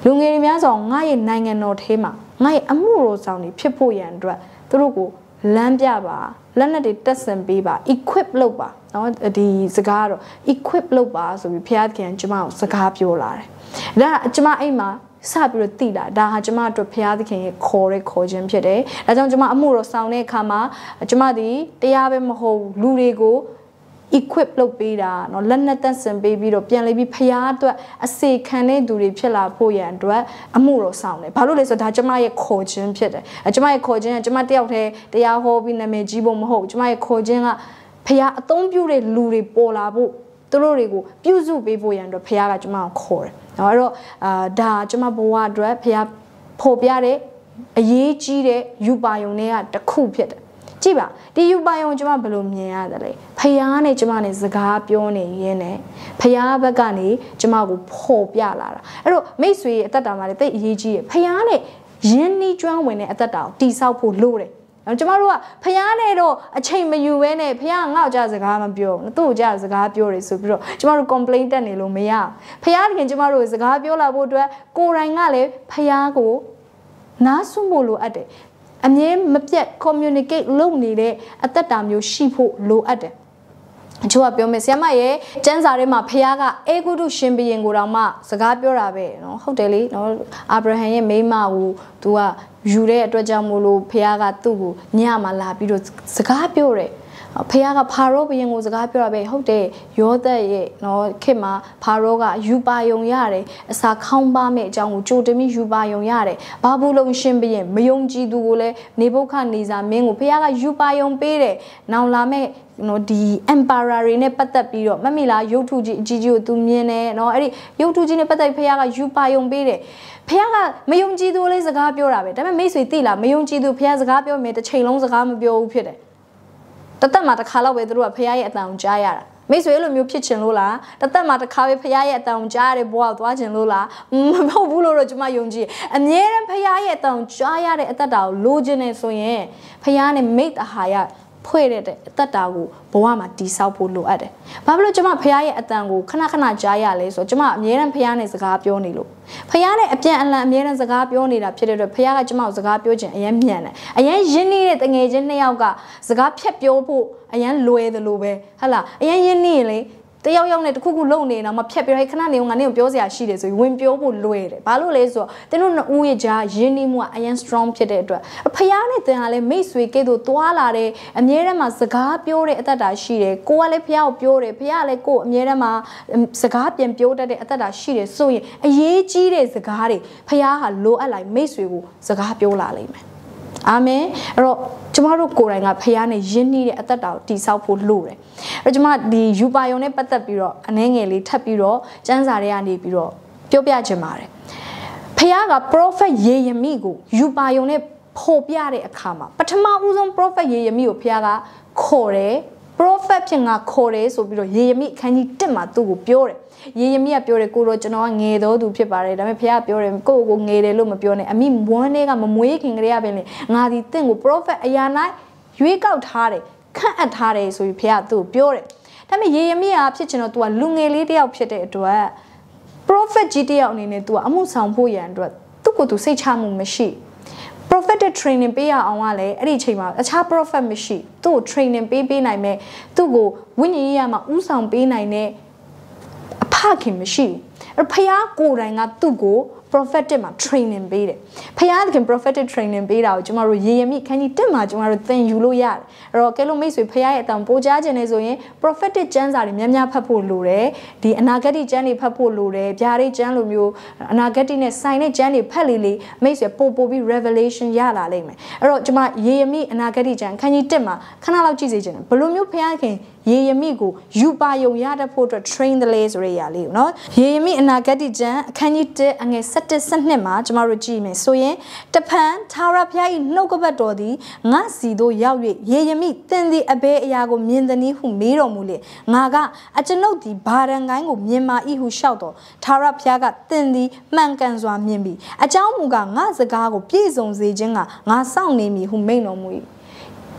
လူငယ်တွေများစွာငါရဲ့နိုင်ငံတော်ထဲမှာငါရဲ့အမှုတော်ဆောင်တွေဖြစ်ဖို့ရန်အတွက်သူတို့ကိုလမ်းပြပါလက်နက်တွေတက်ဆင်ပေးပါ equip လုပ်ပါနော်ဒီစကားတော့ equip လုပ်ပါဆိုပြီးဖျားခင်ကျမကိုစကားပြောလာတယ်ဒါကျမအိမ်မှာစပြီးတော့တိလာဒါဟာကျမတို့ဖျားသခင်ရဲ့ခေါ်တဲ့ခေါ်ခြင်းဖြစ်တယ်ဒါကြောင့်ကျမအမှုတော်ဆောင်တဲ့အခါမှာကျမဒီတရားပဲမဟုတ်လူတွေကို equip လုပ်ပေးတာเนาะလက်နက်သက်ဆင်ပေးပြီးတော့ပြန်လေပြီးဖျားအတွက်အစေခံတဲ့သူတွေဖြစ်လာဖို့ရန်အတွက်အမှုတော်ဆောင်တယ်ဘာလို့လဲဆိုတော့ဒါကျမရဲ့ခေါ်ခြင်းဖြစ်တယ်ကျမရဲ့ခေါ်ခြင်းကကျမတယောက်တည်းတရားဟောပြီးနာမည်ကြီးဖို့မဟုတ်ကျမရဲ့ခေါ်ခြင်းကဖျားအသုံးပြုတဲ့လူတွေပေါ်လာဖို့သူတို့တွေကိုပြုစုပေးဖို့ရန်အတွက်ဖျားကကျမကိုခေါ်တယ်เนาะအဲ့တော့အာဒါကျမဘဝအတွက်ဖျားဖို့ပြတဲ့အရေးကြီးတဲ့ယူပါယုံတွေကတစ်ခုဖြစ်တယ်ကြည့်ပါဒီယူပါယုံကျမဘယ်လိုမြင်ရတယ်လဲဖယားနဲ့ကျမနဲ့စကားပြောနေရင်းနဲ့ဖယားဘက်ကနေကျမကိုပေါ်ပြလာတာအဲ့တော့မိတ်ဆွေရဲ့အသက်တာမှာလည်းတိတ်အရေးကြီးရဖယားနဲ့ရင်းနှီးကျွမ်းဝင်တဲ့အသက်တာကိုတိဆောက်ဖို့လိုတယ်အဲ့ကျမတို့ကဖယားနဲ့တော့အချိန်မယူဘဲနဲ့ဖယားငေါ့ကြစကားမပြောဘူးသူ့ကြစကားပြောတယ်ဆိုပြီးတော့ကျမတို့ complaint တက်နေလို့မရဖယားခင်ကျမတို့စကားပြောလာဖို့အတွက်ကိုယ်တိုင်ကလည်းဖယားကိုနားဆွဖို့လိုအပ်တယ်အမြဲမပြတ် communicate လုပ်နေတဲ့အသက်တာမျိုးရှိဖို့လိုအပ်တယ်အချို့ကပြောမယ်ဆရာမရဲ့ကျမ်းစာထဲမှာဖခင်ကအေဂုတုရှင်ဘုရင်ကိုတောင်မှစကားပြောတာပဲเนาะဟုတ်တယ်လေเนาะအာဗြဟံရဲ့မိန်းမကိုသူကယူတဲ့အတွက်ကြောင့်မို့လို့ဖခင်ကသူ့ကိုညမှာလာပြီးတော့စကားပြောတယ်ဖခင်ကဖာရောဘုရင်ကိုစကားပြောတာပဲဟုတ်တယ်ယောသရဲ့เนาะခေတ်မှာဖာရောကယူပါယုံရတယ်အစာခေါင်းပါမဲ့အကြောင်းကိုကြိုတမိယူပါယုံရတယ်ဘာဘူးလုံးရှင်ဘုရင်မယုံကြည်သူကိုလည်းနေဗုခဒ်နေဇာမင်းကိုဖခင်ကယူပါယုံပေးတယ်နောင်လာမဲ့နော်ဒီ emperor တွေနဲ့ပတ်သက်ပြီးတော့မမိလားရုပ်ထုကြီးအကြီးကြီးကိုသူမြင်တယ်နော်အဲ့ဒီရုပ်ထုကြီးနဲ့ပတ်သက်ဖခင်ကယူပါယုံပေးတယ်ဖခင်ကမယုံကြည်သူလေးစကားပြောတာပဲဒါပေမဲ့မိတ်ဆွေသိလားမယုံကြည်သူဖခင်စကားပြောမယ်တစ်ချိန်လုံးစကားမပြောဘူးဖြစ်တယ်တသက်မှာတစ်ခါတော့ပဲသူတို့ကဖခင်ရဲ့အတန်ကိုကြားရတာမိတ်ဆွေလိုမျိုးဖြစ်ချင်လို့လားတသက်မှာတစ်ခါပဲဖခင်ရဲ့အတန်ကိုကြားရတဲ့ဘဝကိုသွားချင်လို့လားမဟုတ်ဘူးလို့တော့ကျွန်မယုံကြည်အမြဲတမ်းဖခင်ရဲ့အတန်ကိုကြားရတဲ့အသက်တာကိုလိုချင်နေဆိုရင်ဖခင်နဲ့မိတ်အဟာရဖွဲ့တဲ့အသက်တာကိုဘဝမှာတိဆောက်ဖို့လိုအပ်တယ်။ဘာဖြစ်လို့ကျမဖခင်ရဲ့အတန်ကိုခဏခဏကြားရလဲဆိုတော့ကျမအမြဲတမ်းဖခင်နဲ့စကားပြောနေလို့ဖခင်နဲ့အပြန်အလှန်အမြဲတမ်းစကားပြောနေတာဖြစ်တဲ့အတွက်ဖခင်ကကျမကိုစကားပြောခြင်းအရင်မြန်တယ်။အရင်ရင်းနှီးတဲ့တငယ်ချင်းနှစ်ယောက်ကစကားဖြတ်ပြောဖို့အရင်လွယ်တယ်လို့ပဲဟုတ်လားအရင်ရင်းနှီးရင်လေတယောက်ယောက်နဲ့တခုခုလုံနေတာမှဖြတ်ပြောခဏနေငါနဲ့ပြောစရာရှိတယ်ဆိုရင်ဝင်ပြောဖို့လွယ်တယ်ဘာလို့လဲဆိုတော့တင်းတို့နှစ်ဦးရဲ့ကြားရင်းနှီးမှုကအရင် strong ဖြစ်တဲ့အတွက်ဖခင်နဲ့တင်ဟာလည်းမိတ်ဆွေကဲ့သို့တွာလာတဲ့အမြဲတမ်းမှာစကားပြောတဲ့အသက်တာရှိတယ်ကိုကလည်းဖခင်ကိုပြောတယ်ဖခင်ကလည်းကိုအမြဲတမ်းမှာစကားပြန်ပြောတတ်တဲ့အသက်တာရှိတယ်ဆိုရင်အရေးကြီးတဲ့စကားတွေဖခင်ဟာလိုအပ်လိုက်မိတ်ဆွေကိုစကားပြောလာလိမ့်မယ်အာမင်အဲ့တော့ကျမတို့ကိုယ်တိုင်ကဖခင်နဲ့ယဉ်နှီးတဲ့အသက်တာကိုတည်ဆောက်ဖို့လိုတယ်အဲ့တော့ကျမဒီယူပါယုံနဲ့ပတ်သက်ပြီးတော့အနှဲငယ်လေးထပ်ပြီးတော့ကျမ်းစာတွေကနေပြီးတော့ပြောပြချင်ပါတယ်ဖခင်က prophet ယေရမိကိုယူပါယုံနဲ့ဖော်ပြတဲ့အခါမှာပထမဦးဆုံး prophet ယေရမိကိုဖခင်ကခေါ်တယ် prophet ဖြစ်ငါခေါ်တယ်ဆိုပြီးတော့ယေရမိအခန်းကြီးတစ်မှာသူ့ကိုပြောတယ်ယေရမိကပြောတယ်ကိုတော့ကျွန်တော်ကငယ်တော်သူဖြစ်ပါတယ်ဒါပေမဲ့ဖခင်ပြောတယ်ကိုကိုငယ်တယ်လို့မပြောနဲ့အမိမွန်းတွေကမမွေးခင်ကလေးကပဲလေငါဒီတင့်ကို prophet အရာ၌ရွေးကောက်ထားတယ်ခန့်အပ်ထားတယ်ဆိုပြီးဖခင်သူ့ကိုပြောတယ်ဒါပေမဲ့ယေရမိကဖြစ်ချင်တော့ तू ကလူငယ်လေးတစ်ယောက်ဖြစ်တဲ့အတွက် prophet ကြီးတစ်ယောက်အနေနဲ့ तू ကအမှုဆောင်ဖို့ရန်အတွက်သူ့ကိုယ်သူစိတ်ချမှုမရှိ prophetic training ပေးရအောင်ကလည်းအဲ့ဒီအချိန်မှာအခြား prophet မရှိသူ့ကို training ပေးပေးနိုင်မဲ့သူ့ကိုဝိညာဉ်ရေးရမှာဥဆောင်ပေးနိုင်တဲ့အဖခင်မရှိဘူးအဲ့ဖခင်ကိုယ်တိုင်ကသူ့ကို prophetic မှာ training ပေးတယ်ဖခင်က prophetic training ပေးတာကိုကျမတို့ယေရမိခန်းကြီးတစ်မှာကျမတို့သင်ယူလို့ရတယ်အဲ့တော့ကဲလို့မိတ်ဆွေဖခင်ရဲ့အတန်ပိုကြားခြင်းနေဆိုရင် prophetic ကျမ်းစာတွေများများဖတ်ဖို့လိုတယ်ဒီအနာဂတ်ကျမ်းတွေဖတ်ဖို့လိုတယ်ဗျာဒိတ်ကျမ်းလိုမျိုးအနာဂတ်နဲ့ဆိုင်တဲ့ကျမ်းတွေဖတ်လေလေမိတ်ဆွေပို့ပို့ပြီး revelation ရလာလိမ့်မယ်အဲ့တော့ကျမယေရမိအနာဂတ်ကျမ်းခန်းကြီးတစ်မှာခဏလောက်ကြည့်စေချင်တယ်ဘယ်လိုမျိုးဖခင်ခင်ယေရမိကိုယူပါယုံရတဲ့ဖို့အတွက် train တယ်လေဆိုရရလေးကိုနော်ယေရမိအနာဂတ်ကျမ်းအခန်းကြီးတစ်အငယ်၁၁ ၁၂မှာကျမတို့ကြည့်မယ်ဆိုရင်တဖန်ထာဝရဘုရား၏နှုတ်ကပတ်တော်သည်ငါစီတို့ရောက်၍ယေရမိသင်သည်အဘယ်အရာကိုမြင်သည်ဟုမေးတော်မူလေငါကအကျွန်ုပ်သည်ဘာရန်ကိုင်းကိုမြင်မာ၏ဟုလျှောက်တော်ထာဝရဘုရားကသင်သည်မှန်ကန်စွာမြင်ပြီအကြောင်းမူကားငါစကားကိုပြည့်စုံစေခြင်းကငါစောင့်နေမည်ဟုမိန့်တော်မူ၏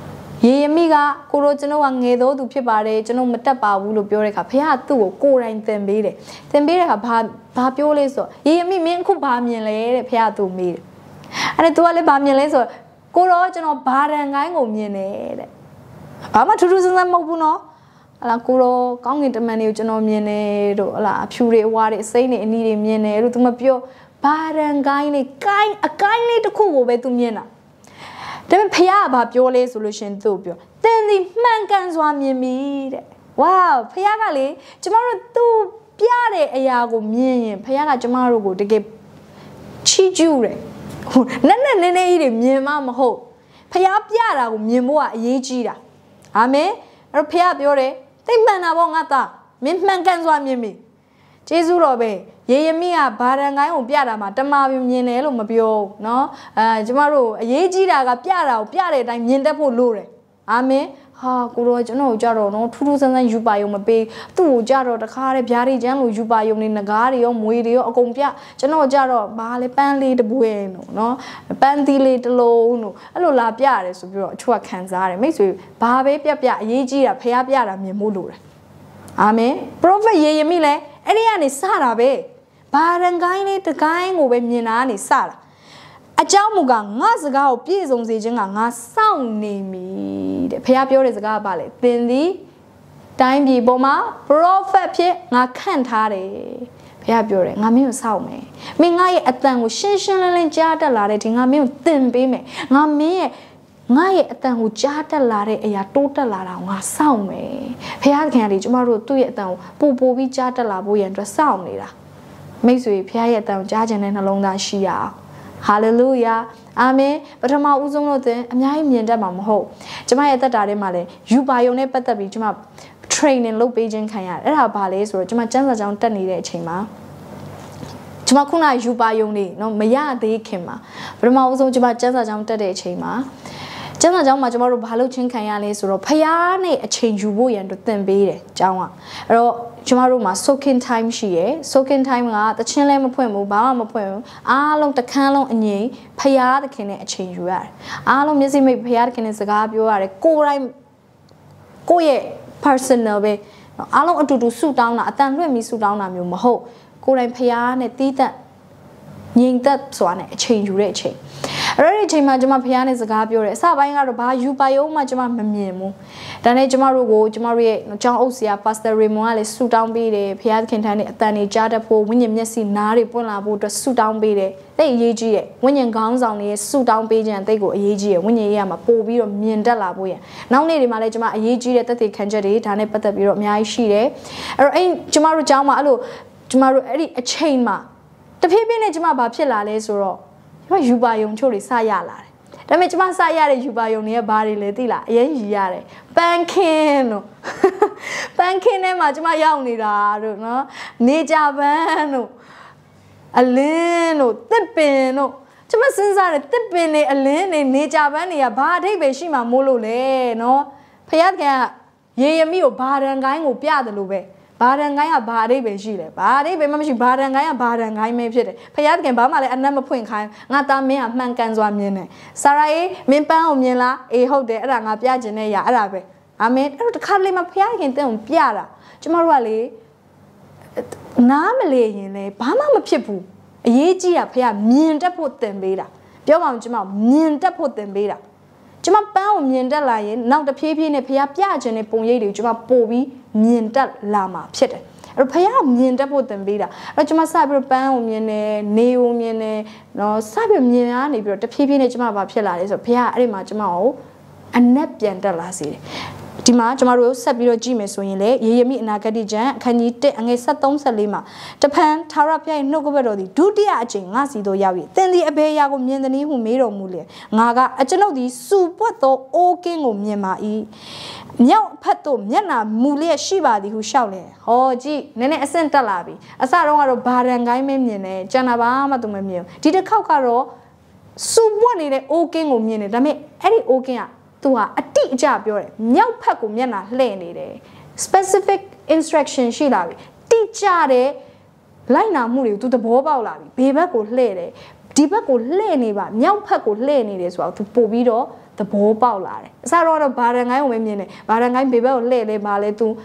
ရေယမိကကိုရောကျွန်တော်ကငယ်တော့သူဖြစ်ပါတယ်ကျွန်တော်မတက်ပါဘူးလို့ပြောတဲ့အခါဖခင်ကသူ့ကိုကိုယ်တိုင်သင်ပေးတယ်သင်ပေးတဲ့အခါဘာဘာပြောလဲဆိုရေယမိမင်းအခုဘာမြင်လဲတဲ့ဖခင်ကသူ့မေးတယ်အဲ့ဒါ तू ကလည်းဘာမြင်လဲဆိုကိုရောကျွန်တော်ဘာရန်ကိုင်းကိုမြင်တယ်တဲ့ဘာမှထူးထူးဆန်းဆန်းမဟုတ်ဘူးနော်ဟလာကိုရောကောင်းကင်တမန်တွေကိုကျွန်တော်မြင်တယ်တို့ဟလာအဖြူတွေအဝါတွေအစိမ့်တွေအနီတွေမြင်တယ်လို့ तू မပြောဘာရန်ကိုင်းလေးကိုင်းအကိုင်းလေးတစ်ခုကိုပဲ तू မြင်တာဒါပေမဲ့ဖခင်ကဘာပြောလဲဆိုလို့ရှင်သူ့ပြောသင်ဒီမှန်ကန်စွာမြင်ပြီတဲ့ဝါဖခင်ကလေကျမတို့သူ့ပြတဲ့အရာကိုမြင်ရင်ဖခင်ကကျမတို့ကိုတကယ်ချီးကျူးတယ်ဟိုနက်နက်နဲနဲကြီးတွေမြင်မှမဟုတ်ဖခင်ပြတာကိုမြင်ဖို့ကအရေးကြီးတာအာမင်အဲ့တော့ဖခင်ပြောတယ်သိမှန်တာပေါ့ငါသားမင်းမှန်ကန်စွာမြင်ပြီကျေးဇူးတော်ပဲရေယမိကဘာရန်ကိုင်းကိုပြတာမှာတမာပြမြင်တယ်လို့မပြောဘူးเนาะအဲကျမတို့အရေးကြီးတာကပြတာကိုပြတဲ့အတိုင်းမြင်တတ်ဖို့လိုတယ်အာမင်ဟာကိုရောကျွန်တော်ကိုကြတော့เนาะထူးထူးဆန်းဆန်းယူပါယုံမပေးသူ့ကိုကြတော့တခါတည်းဗျာဒီချမ်းလို့ယူပါယုံနေငကားတွေရောမွေတွေရောအကုန်ပြကျွန်တော်ကြတော့ဘာလဲပန်းလေးတစ်ပွင့်လို့เนาะပန်းသီးလေးတစ်လုံးလို့အဲ့လိုလာပြရတယ်ဆိုပြီးတော့အချို့ကခံစားရတယ်မိတ်ဆွေဘာပဲပြပြအရေးကြီးတာဖះပြတာမြင်ဖို့လိုတယ်အာမင် prophet ယေရမိလည်းအဲ့ဒီကနေစတာပဲဘာရန်ကိုင်းလေးတကိုင်းကိုပဲမြင်တာကနေစတာအကြောင်းမူကငါစကားကိုပြည့်စုံစေခြင်းကငါစောင့်နေမည်တဲ့ဖះပြောတဲ့စကားကပါလေသင်သည်တိုင်းပြည်ပေါ်မှာ prophet ဖြစ်ငါခန့်ထားတယ်ဖះပြောတယ်ငါမင်းကိုစောင့်မယ်မင်းငါရဲ့အတန်ကိုရှင်းရှင်းလင်းလင်းကြားတတ်လာတဲ့ဒီငါမင်းကိုသင်ပေးမယ်ငါမင်းရဲ့ငါရဲ့အတန်ကိုကြားတက်လာတဲ့အရာတိုးတက်လာတာငါစောင့်မယ်ဖခင်ခင်ကလေကျမတို့သူ့ရဲ့အတန်ကိုပို့ပို့ပြီးကြားတက်လာဖို့ရန်အတွက်စောင့်နေတာမိတ်ဆွေဖခင်ရဲ့အတန်ကိုကြားခြင်းနဲ့နှလုံးသားရှိရအောင်ဟာလေလုယာအာမင်ပထမဦးဆုံးလို့သင်အများကြီးမြင်တတ်မှာမဟုတ်ကျမရဲ့အသက်တာထဲမှာလည်းယူပါယုံနဲ့ပတ်သက်ပြီးကျမ training လုပ်ပေးခြင်းခံရတယ်အဲ့ဒါဘာလဲဆိုတော့ကျမစမ်းစာကြောင်းတက်နေတဲ့အချိန်မှာကျမခုနယူပါယုံနေနော်မရသေးခင်မှာပထမဦးဆုံးကျမစမ်းစာကြောင်းတက်တဲ့အချိန်မှာကျမ်းစာကြောင်းမှာကျမတို့ဘာလို့ချင်းခံရလဲဆိုတော့ဖျားနဲ့အချိန်ယူဖို့ရန်တို့သင်ပေးတယ်ကျောင်းကအဲ့တော့ကျမတို့မှာ soaking time ရှိရယ် soaking time ကတချင်းလဲမဖွင့်ဘူးဘာမှမဖွင့်ဘူးအားလုံးတခန်းလုံးအငြိမ်ဖျားသခင်နဲ့အချိန်ယူရတယ်အားလုံးမျက်စိမိတ်ဖျားသခင်နဲ့စကားပြောရတယ်ကိုယ်တိုင်ကိုယ့်ရဲ့ personal ပဲအားလုံးအတူတူဆူတောင်းတာအတန်လွှင့်ပြီးဆူတောင်းတာမျိုးမဟုတ်ကိုယ်တိုင်ဖျားနဲ့တီးသက်ငြိမ်သက်စွာနဲ့အချိန်ယူတဲ့အချိန်အဲ့ဒီအချိန်မှာကျမဖះနဲ့စကားပြောတယ်အစပိုင်းကတော့ဘာယူပါယုံမှကျမမမြင်ဘူးဒါနဲ့ကျမတို့ကိုကျမတို့ရဲ့ကျောင်းအုပ်ဆရာပါစတာရေမွန်ကလည်းဆူတောင်းပေးတယ်ဖះသခင်ထံနဲ့အတန်တွေကြားတတ်ဖို့ဝိညာဉ်မျက်စိနားတွေပွင့်လာဖို့အတွက်ဆူတောင်းပေးတယ်တိတ်အရေးကြီးတယ်ဝိညာဉ်ခေါင်းဆောင်တွေရဲ့ဆူတောင်းပေးခြင်းတိတ်ကိုအရေးကြီးတယ်ဝိညာဉ်ရေးရမှာပို့ပြီးတော့မြင်တတ်လာဖို့ရနောက်နေ့တွေမှာလည်းကျမအရေးကြီးတဲ့သက်သေခံချက်တွေဒါနဲ့ပတ်သက်ပြီးတော့အများကြီးရှိတယ်အဲ့တော့အဲ့ကျမတို့ကျောင်းမှာအဲ့လိုကျမတို့အဲ့ဒီအချိန်မှာတဖြည်းဖြည်းနဲ့ကျမဘာဖြစ်လာလဲဆိုတော့ကျမယူပါယုံချို့တွေစရလာတယ်ဒါပေမဲ့ကျမစရတဲ့ယူပါယုံတွေကဘာတွေလဲသိလားအရင်ရည်ရတယ်ပန်းခင်းတို့ပန်းခင်းထဲမှာကျမရောက်နေတာတို့နော်နေကြပန်းတို့အလင်းတို့တစ်ပင်တို့ကျမစဉ်းစားတယ်တစ်ပင်တွေအလင်းတွေနေကြပန်းတွေကဘာအထိပ်ပဲရှိမှမို့လို့လဲနော်ဖခင်ကရေယမိကိုဘာရန်ကိုင်းကိုပြတယ်လို့ပဲဘာရန်ကိုင်းကဘာအဓိပ္ပာယ်ရှိလဲဘာအဓိပ္ပာယ်မှမရှိဘာရန်ကိုင်းကဘာရန်ကိုင်းပဲဖြစ်တယ်ဖခင်တခင်ဘာမှလည်းအနက်မဖွင့်ခိုင်းငါသားမင်းကမှန်ကန်စွာမြင်တယ်ဆာရာအေးမင်းပန်းကိုမြင်လားအေးဟုတ်တယ်အဲ့ဒါငါပြချင်တဲ့ຢာအဲ့ဒါပဲအာမင်အဲ့တော့တခါလေမှဖခင်တခင်တင့်ကိုပြတာကျမတို့ကလေနားမလေရင်လေဘာမှမဖြစ်ဘူးအရေးကြီးတာဖခင်မြင်တတ်ဖို့သင်ပေးတာပြောပါဦးကျမမြင်တတ်ဖို့သင်ပေးတာကျမပန်းကိုမြင်တတ်လာရင်နောက်တစ်ဖြည်းဖြည်းနဲ့ဖခင်ပြချင်တဲ့ပုံရိပ်တွေကိုကျမပို့ပြီးမြင်တတ်လာမှာဖြစ်တယ်အဲ့တော့ဖခင်မြင်တတ်ဖို့သင်ပေးတာအဲ့တော့ကျမစပြီးတော့ပန်းကိုမြင်တယ်နေကိုမြင်တယ်နော်စပြီးမြင်ရနေပြီးတော့တဖြည်းဖြည်းနဲ့ကျမဘာဖြစ်လာလဲဆိုတော့ဖခင်အဲ့ဒီမှာကျမကိုအနက်ပြန်တက်လာစေတယ်ဒီမှာကျမတို့ဆက်ပြီးတော့ကြည့်မယ်ဆိုရင်လေယေရမိအနာဂတိကျမ်းအခန်းကြီးတစ်အငယ်ဆက်သုံးဆက်လေးမှာတဖန်ထာဝရဘုရား၏နှုတ်ကပတ်တော်သည်ဒုတိယအကြိမ်ငါစီသို့ရောက်၍သင်သည်အဘယ်အရာကိုမြင်သည်ဟုမေးတော်မူလေငါကအကျွန်ုပ်သည်စူပွက်သောအိုးကင်းကိုမြင်ပါ၏မြောက်ဖက်သို့မျက်နှာမူလျက်ရှိပါသည်ဟုရှောက်လေဟောကြည့်နည်းနည်းအဆင့်တက်လာပြီအစတော့ကတော့ဘာရန်ကိုင်းမမြင်နဲ့ကျန်တာဘာမှသူမမြင်ဘူးဒီတစ်ခေါက်ကတော့စူပွက်နေတဲ့အိုးကင်းကိုမြင်တယ်ဒါပေမဲ့အဲ့ဒီအိုးကင်းကသူဟာအတိအကျပြောတယ်မြောက်ဖက်ကိုမျက်နှာလှည့်နေတယ် specific instruction ရှိလာပြီတိကျတဲ့လိုက်နာမှုတွေကိုသူသဘောပေါက်လာပြီဘေးဘက်ကိုလှည့်တယ်ဒီဘက်ကိုလှည့်နေပါမြောက်ဖက်ကိုလှည့်နေတယ်ဆိုတော့သူပို့ပြီးတော့ the ball bao la de sa ro do ba dan ngai ko me myin ne ba dan ngai be bek ko hle le ba le tu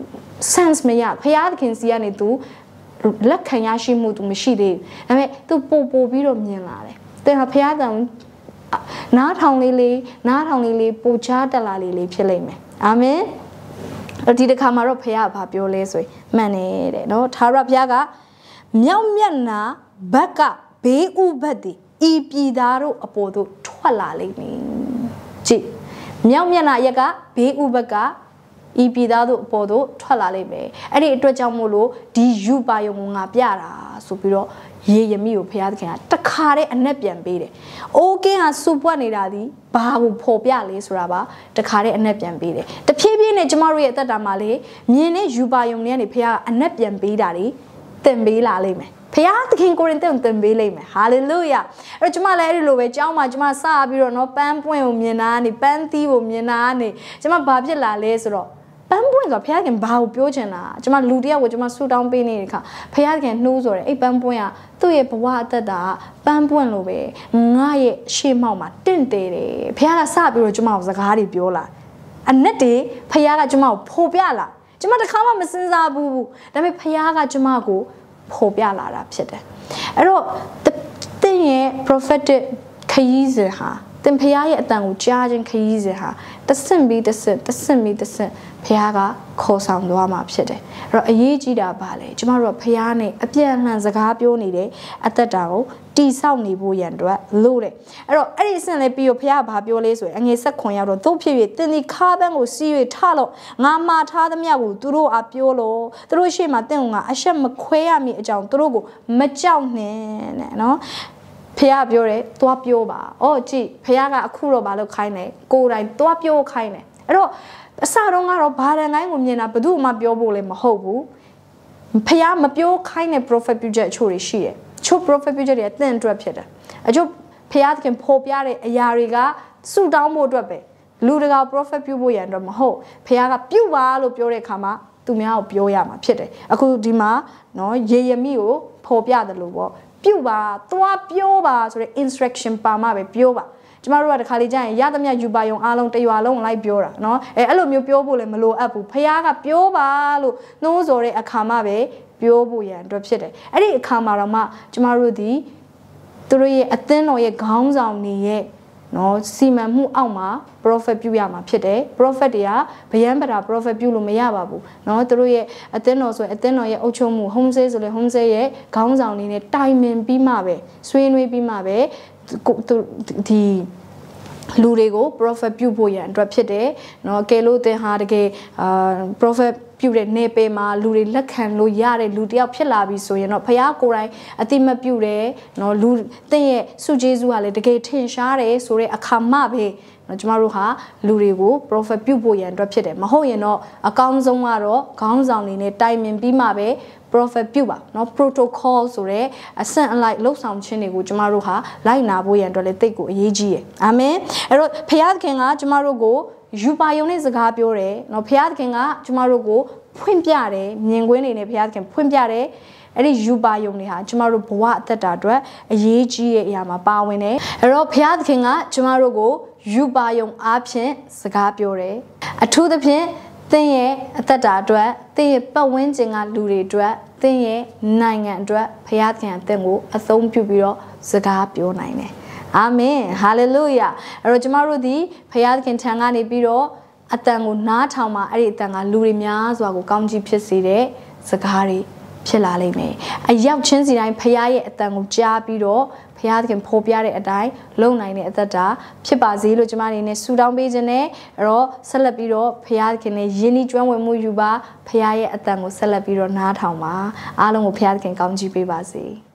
sense မရဖျားသခင်စီကနေ तू လက်ခံရရှိမှု तू မရှိသေးဘူးဒါပေမဲ့ तू ပို့ပို့ပြီးတော့မြင်လာတယ်တင်ဟာဖျားတန်နားထောင်လေးလေးနားထောင်လေးလေးပိုချတက်လာလေးလေးဖြစ်လိမ့်မယ်အာမင်ဒီတစ်ခါမှာတော့ဖျားကဘာပြောလဲဆိုရင်မှန်တယ်တဲ့နော်သာရဖျားကမြောက်မျက်နှာဘက်ကဘေးဥဘတ်တည်ဤပြည်သားတို့အပေါ်သို့ထွက်လာလိမ့်မည်ကြည့်မြောက်မျက်နှာရက်ကဘေးဥဘတ်ကဤပြည်သားတို့အပေါ်သို့ထွက်လာလိမ့်မယ်အဲ့ဒီအတွက်ကြောင့်မို့လို့ဒီယူပါယုံကိုငါပြတာဆိုပြီးတော့ရေရမိကိုဖျားသခင်ကတခါတည်းအနက်ပြန်ပေးတယ်။အိုးကင်းဟာစူပွက်နေတာဒီဘာကိုဖော်ပြလဲဆိုတာပါတခါတည်းအနက်ပြန်ပေးတယ်။တဖြည်းဖြည်းနဲ့ကျမတို့ရဲ့အသက်တာမှာလေမြင်တဲ့ယူပါယုံတွေကနေဖျားကအနက်ပြန်ပေးတာတွေသင်ပေးလာလိမ့်မယ်။ဖျားသခင်ကိုရင်တင့်သင်ပေးလိမ့်မယ်။ဟာလေလုယာ။အဲ့တော့ကျမလည်းအဲ့ဒီလိုပဲကြောင်းမှာကျမစပြီးတော့နော်ပန်းပွင့်ကိုမြင်တာကနေပန်းသီးကိုမြင်တာကနေကျမဘာဖြစ်လာလဲဆိုတော့ပန်းပွင့်ဆိုဖျားခင်ဘာကိုပြောချင်တာကျမလူတယောက်ကိုကျမဆူတောင်းပေးနေတဲ့အခါဖျားခင်နှိုးဆိုတယ်အဲ့ပန်းပွင့်ကသူ့ရဲ့ဘဝအသက်တာပန်းပွင့်လို့ပဲငါရဲ့ရှေ့မှောက်မှာတင့်တယ်တယ်ဖျားကစပြီးတော့ကျမကိုစကားတွေပြောလာအနက်တွေဖျားကကျမကိုဖိုးပြလာကျမတခါမှမစင်စားဘူးဒါပေမဲ့ဖျားကကျမကိုဖိုးပြလာတာဖြစ်တယ်အဲ့တော့တင်းရဲ့ prophetic ခရီးစဉ်ဟာတင်ဖျားရဲ့အတန်ကိုကြားခြင်းခရီးစဉ်ဟာတဆင့်ပြီးတဆင့်တဆင့်ပြီးတဆင့်ဖျားကခေါ်ဆောင်သွားမှာဖြစ်တယ်အဲ့တော့အရေးကြီးတာပါလေကျမတို့ကဖျားနဲ့အပြည့်အလှန်စကားပြောနေတယ်အသက်တာကိုတီဆောက်နေဖို့ရန်အတွက်လို့တဲ့အဲ့တော့အဲ့ဒီအဆင့်လေးပြီးတော့ဖျားကဘာပြောလဲဆိုရင်အငယ်ဆက်ခွန်ရောက်တော့သို့ဖြစ်၍တင်ဒီခါပန်းကိုစီး၍ထလို့ငါမှာထားသမျှကိုသူတို့အားပြောလို့သူတို့ရှေ့မှာတင့်ကိုငါအရှက်မခွဲရမည်အကြောင်းသူတို့ကိုမကြောက်နဲ့တဲ့နော်ဖះပြောတယ်သွားပြောပါ။အော်ကြည့်ဖះကအခုတော့ဘာလို့ခိုင်းလဲ။ကိုယ်တိုင်သွားပြောခိုင်းတယ်။အဲ့တော့အစတော့ကတော့ဘာတန်တိုင်းကိုမြင်တာဘယ်သူမှပြောဖို့လည်းမဟုတ်ဘူး။ဖះမပြောခိုင်းတဲ့ prophet ပြုချက်အချို့တွေရှိတယ်။ချို့ prophet ပြုချက်တွေအသင့်အတွက်ဖြစ်တယ်။အချို့ဖះသခင်ဖော်ပြတဲ့အရာတွေကဆူတောင်းဖို့အတွက်ပဲ။လူတကာ prophet ပြုဖို့ရန်အတွက်မဟုတ်။ဖះကပြုတ်ပါလို့ပြောတဲ့အခါမှာသူများကိုပြောရမှာဖြစ်တယ်။အခုဒီမှာနော်ယေရမိကိုဖော်ပြတယ်လို့ပေါ့။ပြုတ်ပါသွားပြောပါဆိုတဲ့ instruction ပါမှပဲပြောပါကျမတို့ကတခါလေကြာရင်ရသမျှယူပါယုံအားလုံးတရွာလုံးလိုက်ပြောတာเนาะအဲအဲ့လိုမျိုးပြောဖို့လည်းမလိုအပ်ဘူးဖះကပြောပါလို့နှိုးဆော်တဲ့အခါမှပဲပြောဖို့ရန်အတွက်ဖြစ်တယ်အဲ့ဒီအခါမှာတော့မှကျမတို့ဒီသူတို့ရဲ့အသင်းတော်ရဲ့ခေါင်းဆောင်တွေရဲ့နော်စီမံမှုအောက်မှာ prophet ပြုရမှာဖြစ်တယ် prophet တွေကဗျံပတာ prophet ပြုလို့မရပါဘူးเนาะသူတို့ရဲ့အသင်းတော်ဆိုရင်အသင်းတော်ရဲ့အုပ်ချုပ်မှု home stay ဆိုလေ home stay ရဲ့ခေါင်းဆောင်တွေနဲ့တိုင်ပင်ပြီးမှပဲဆွေးနွေးပြီးမှပဲဒီလူတွေကို prophet ပြုဖို့ရန်အတွက်ဖြစ်တယ်เนาะကဲလို့သင်ဟာတကယ်အာ prophet ပြုတဲ့နေပေမှာလူတွေလက်ခံလို့ရတဲ့လူတယောက်ဖြစ်လာပြီဆိုရင်တော့ဖះကိုယ်တိုင်အတိမပြုတယ်เนาะလူသင်ရဲ့စုဂျေဇုကလည်းတကယ်ထင်ရှားတယ်ဆိုတဲ့အခါမှပဲเนาะကျမတို့ဟာလူတွေကို prophet ပြုဖို့ရန်အတွက်ဖြစ်တယ်မဟုတ်ရင်တော့အကောင်းဆုံးကတော့ခေါင်းဆောင်တွေနဲ့တိုင်ပင်ပြီးမှပဲ prophet ပြုပါเนาะ protocol ဆိုတဲ့အဆင့်အလိုက်လှုပ်ဆောင်ခြင်းတွေကိုကျမတို့ဟာလိုက်နာဖို့ရန်အတွက်လည်းတိတ်ကိုအရေးကြီးတယ်အာမင်အဲ့တော့ဖះသခင်ကကျမတို့ကိုယူပါယုံနဲ့စကားပြောတယ်เนาะဖះသခင်ကကျမတို့ကိုဖွင့်ပြတယ်မြင်ကွင်းနေနဲ့ဖះသခင်ဖွင့်ပြတယ်အဲ့ဒီယူပါယုံတွေဟာကျမတို့ဘဝအသက်တာအတွက်အရေးကြီးတဲ့အရာမှာပါဝင်တယ်အဲ့တော့ဖះသခင်ကကျမတို့ကိုယူပါယုံအားဖြင့်စကားပြောတယ်အထူးသဖြင့်သင်ရဲ့အသက်တာအတွက်သင်ရဲ့ပတ်ဝန်းကျင်ကလူတွေအတွက်သင်ရဲ့နိုင်ငံအတွက်ဖះသခင်အသင်ကိုအသုံးပြုပြီးတော့စကားပြောနိုင်တယ်အာမင်ဟာလေလုယာအဲ့တော့ကျမတို့ဒီဖះသခင်ထံကနေပြီးတော့အတန်ကိုနားထောင်မှအဲ့ဒီအတန်ကလူတွေများစွာကိုကောင်းကြီးဖြစ်စေတဲ့စကားတွေဖြစ်လာလိမ့်မယ်အရောက်ချင်းစီတိုင်းဖះရဲ့အတန်ကိုကြားပြီးတော့ဖះသခင်ဖော်ပြတဲ့အတိုင်းလုံနိုင်တဲ့အသက်တာဖြစ်ပါစေလို့ကျမအနေနဲ့ဆုတောင်းပေးခြင်းနဲ့အဲ့တော့ဆက်လက်ပြီးတော့ဖះသခင်နဲ့ယဉ်ဤကျွမ်းဝင်မှုယူပါဖះရဲ့အတန်ကိုဆက်လက်ပြီးတော့နားထောင်ပါအားလုံးကိုဖះသခင်ကောင်းကြီးပေးပါစေ